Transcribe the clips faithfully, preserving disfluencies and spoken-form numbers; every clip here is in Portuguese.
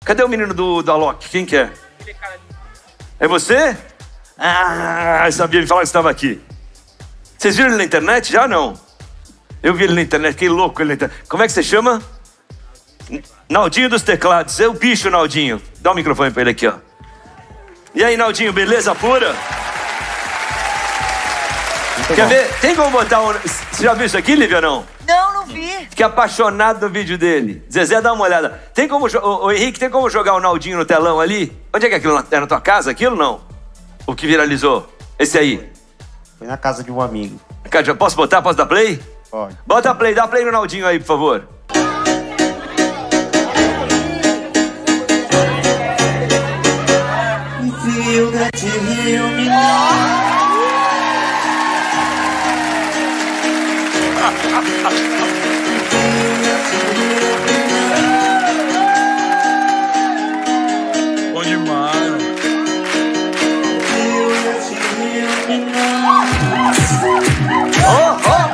Cadê o menino do, do Alok? Quem que é? É você? Ah, eu sabia me falar que estava aqui. Vocês viram ele na internet? Já não? Eu vi ele na internet, fiquei louco ele na internet. Como é que você chama? Naldinho dos teclados. É o bicho, Naldinho. Dá o microfone pra ele aqui, ó. E aí, Naldinho, beleza pura? Muito Quer bom. ver? Tem como botar um... Você já viu isso aqui, Lívia, não? Não, não vi. Fiquei apaixonado no vídeo dele. Zezé, dá uma olhada. Tem como... Ô, ô, Henrique, tem como jogar o Naldinho no telão ali? Onde é que é aquilo? É na tua casa, aquilo, não? O que viralizou? Esse aí? Foi na casa de um amigo. Posso botar? Posso dar play? Pode. Bota play, dá play no Naldinho aí, por favor. Bom demais. Oh, oh.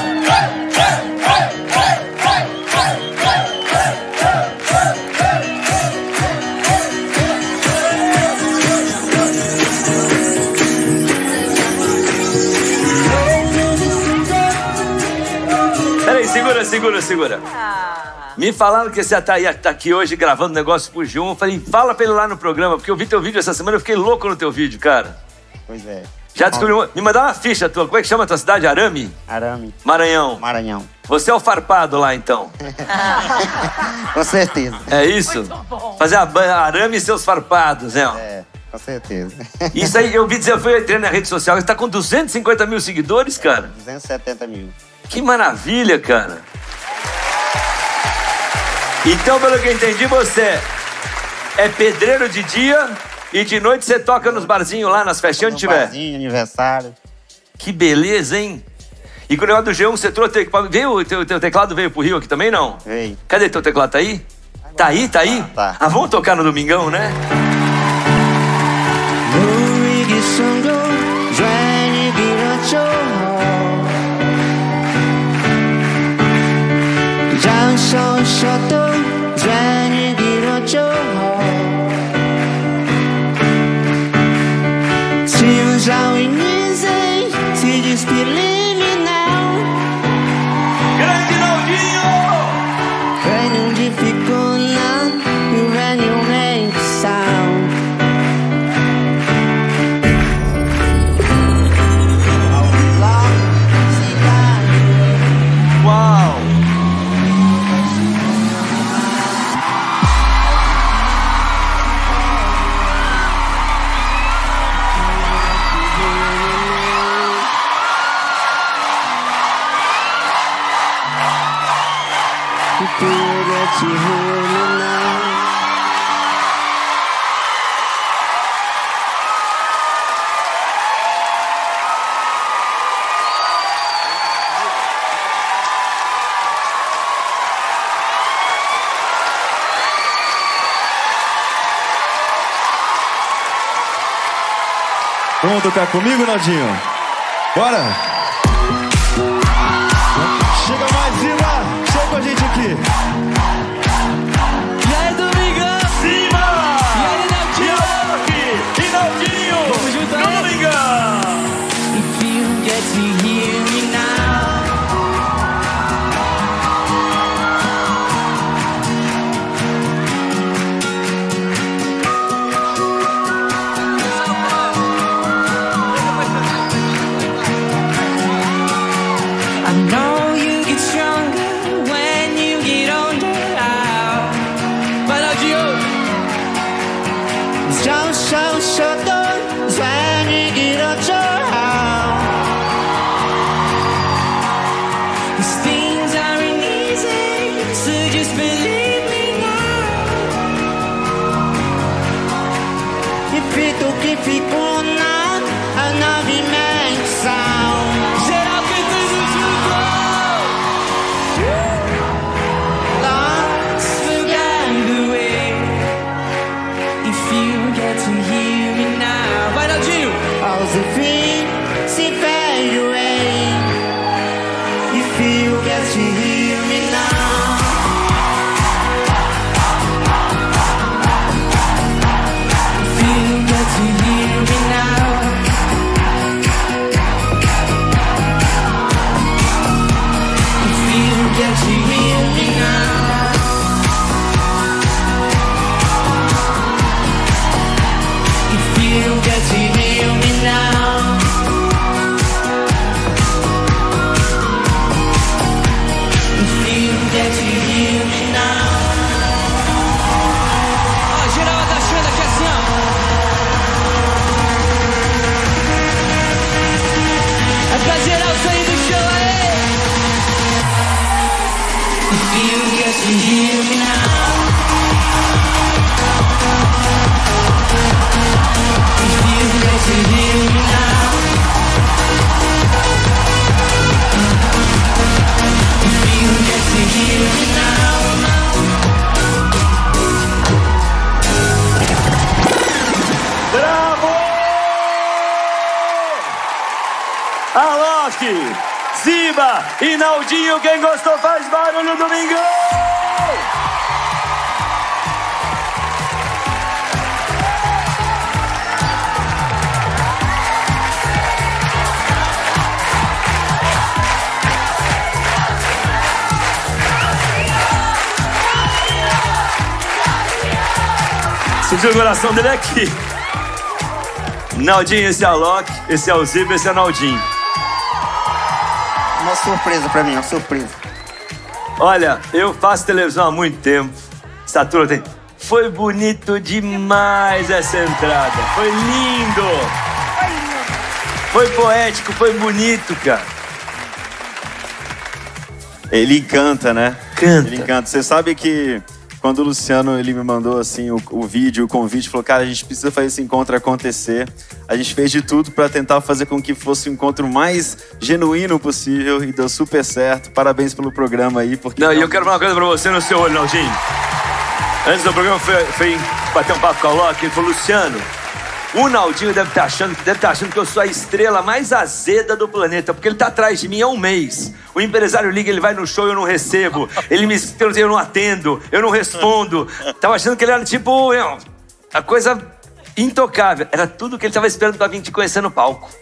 Peraí, segura, segura, segura. Ah. Me falaram que você tá, aí, tá aqui hoje gravando negócio pro G um. Eu falei, fala pra ele lá no programa, porque eu vi teu vídeo essa semana, eu fiquei louco no teu vídeo, cara. Pois é. Já descobriu? Me mandar uma ficha tua. Como é que chama a tua cidade? Arame? Arame. Maranhão. Maranhão. Você é o farpado lá, então. Com certeza. É isso? Fazer a ba- arame e seus farpados, né? É, com certeza. Isso aí, eu vi dizer, eu fui entrei na rede social, você tá com duzentos e cinquenta mil seguidores, cara? duzentos e setenta mil. Que maravilha, cara. Então, pelo que eu entendi, você é pedreiro de dia e de noite você toca nos barzinhos lá, nas festinhas, onde No tiver. barzinho, aniversário. Que beleza, hein? E com o negócio do G um, você trouxe teu equipamento. Veio, o teu, teu teclado veio pro Rio aqui também, não? Veio. Cadê teu teclado? Tá aí? Tá aí, tá aí? Tá, tá. Ah, vamos tocar no domingão, né? Grande Naldinho! Uau! Vamos tocar comigo, Naldinho? Bora! Chega mais, Zima! Chega com a gente aqui! E aí, Domingão? Cima! E aí, Naldinho? E Naldinho! Vamos junto aí. No domingão! If you get to hear me now. I know you get stronger when you get older. Vai, Naldinho! So, so, so don't when you get older. These things aren't easy, so just believe me now. Repito que ficou na a nova dimensão. Geral cantando junto! Lost Forget the way. If you get to hear me now. Vai, Naldinho! aos fim se fade away. If you get to hear me now. Alok, Ziba e Naldinho. Quem gostou faz barulho, Domingão! Sentiu o coração dele aqui. Naldinho, esse é Alok, esse é o Ziba, esse é o Naldinho. Uma surpresa pra mim, uma surpresa. Olha, eu faço televisão há muito tempo. Essa turma tem... Foi bonito demais essa entrada. Foi lindo. Foi poético, foi bonito, cara. Ele encanta, né? Canta. Ele encanta. Você sabe que quando o Luciano ele me mandou assim o, o vídeo, o convite, falou, cara, a gente precisa fazer esse encontro acontecer. A gente fez de tudo pra tentar fazer com que fosse o encontro mais genuíno possível e deu super certo. Parabéns pelo programa aí. Porque Não, e eu quero falar uma coisa pra você no seu olho, Naldinho. Antes do programa, foi, foi bater um papo com o Alok, ele falou, Luciano, o Naldinho deve estar achando, deve estar achando que eu sou a estrela mais azeda do planeta, porque ele tá atrás de mim há um mês. O empresário liga, ele vai no show, eu não recebo. Ele me escreve, eu não atendo, eu não respondo. Tava achando que ele era tipo, eu, a coisa intocável. Era tudo que ele tava esperando pra vir te conhecer no palco.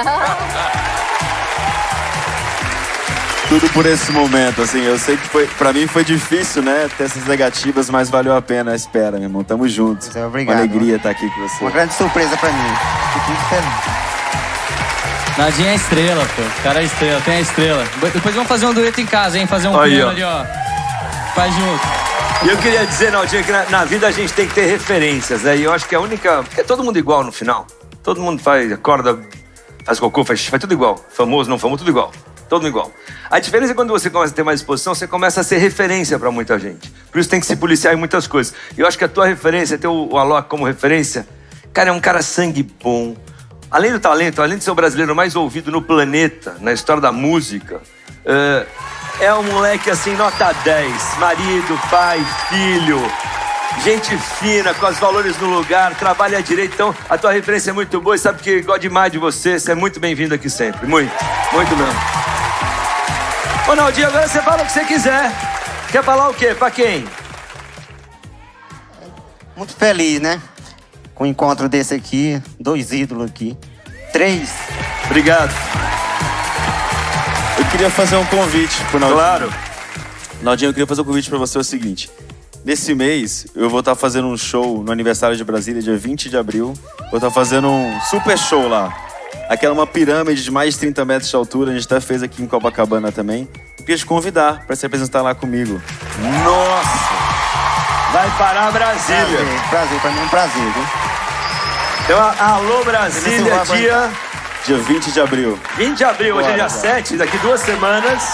Tudo por esse momento, assim, eu sei que foi, pra mim foi difícil, né, ter essas negativas, mas valeu a pena a espera, meu irmão, tamo juntos. Muito obrigado. Uma alegria estar aqui com você. Uma grande surpresa pra mim. Fico muito feliz. Naldinho é estrela, pô. O cara é estrela, tem a estrela. Depois vamos fazer um dueto em casa, hein? Fazer um Aí, piano ó. ali, ó. Faz junto. E eu queria dizer, Naldinho, que na, na vida a gente tem que ter referências, né? E eu acho que a única... Porque é todo mundo igual no final. Todo mundo faz, acorda, faz cocô, faz, faz tudo igual. Famoso, não famoso, tudo igual. Todo mundo igual. A diferença é quando você começa a ter mais exposição, você começa a ser referência pra muita gente. Por isso tem que se policiar em muitas coisas. E eu acho que a tua referência, ter o, o Alok como referência, cara, é um cara sangue bom. Além do talento, além de ser o brasileiro mais ouvido no planeta, na história da música, é, é um moleque assim, nota dez. Marido, pai, filho, gente fina, com os valores no lugar, trabalha direito. Então, a tua referência é muito boa e sabe que gosto demais de você. Você é muito bem-vindo aqui sempre. Muito, muito mesmo. Ô, Naldinho, agora você fala o que você quiser. Quer falar o quê? Pra quem? Muito feliz, né? Com o encontro desse aqui. Dois ídolos aqui. Três. Obrigado. Eu queria fazer um convite pro Naldinho. Claro. Naldinho, eu queria fazer um convite pra você, é o seguinte. Nesse mês, eu vou estar fazendo um show no aniversário de Brasília, dia vinte de abril. Vou estar fazendo um super show lá. Aquela é uma pirâmide de mais de trinta metros de altura, a gente até fez aqui em Copacabana também. Eu queria te convidar para se apresentar lá comigo. Nossa! Vai parar Brasília. Prazer, prazer. Pra mim é um prazer, viu? Então, alô Brasília, dia... Dia vinte de abril. vinte de abril, hoje é dia sete, daqui duas semanas.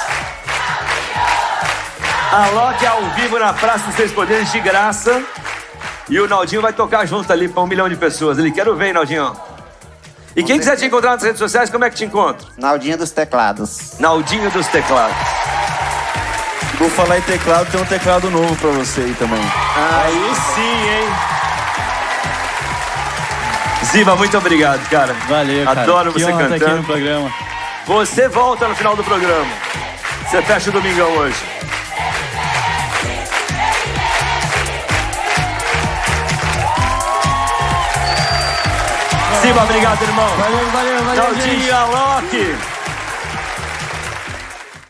Alok ao vivo na Praça dos Três Poderes, de graça. E o Naldinho vai tocar junto ali para um milhão de pessoas. Ele quero ver, hein, Naldinho? E quem quiser te encontrar nas redes sociais, como é que te encontra? Naldinho dos teclados. Naldinho dos teclados. Vou falar em teclado, tem um teclado novo pra você aí também. Aí sim, hein? Ziba, muito obrigado, cara. Valeu, cara. Adoro Que você honra estar aqui cantando. no programa. Você volta no final do programa. Você fecha o domingão hoje. Ziba, obrigado, irmão. Valeu, valeu, valeu, gente. Naldinho, Alok.